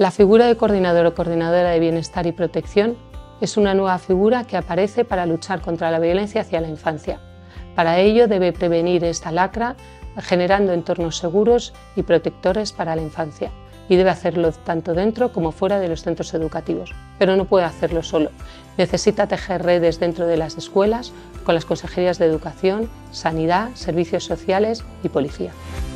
La figura de coordinador o coordinadora de bienestar y protección es una nueva figura que aparece para luchar contra la violencia hacia la infancia. Para ello debe prevenir esta lacra generando entornos seguros y protectores para la infancia, y debe hacerlo tanto dentro como fuera de los centros educativos. Pero no puede hacerlo solo. Necesita tejer redes dentro de las escuelas con las consejerías de Educación, Sanidad, Servicios Sociales y Policía.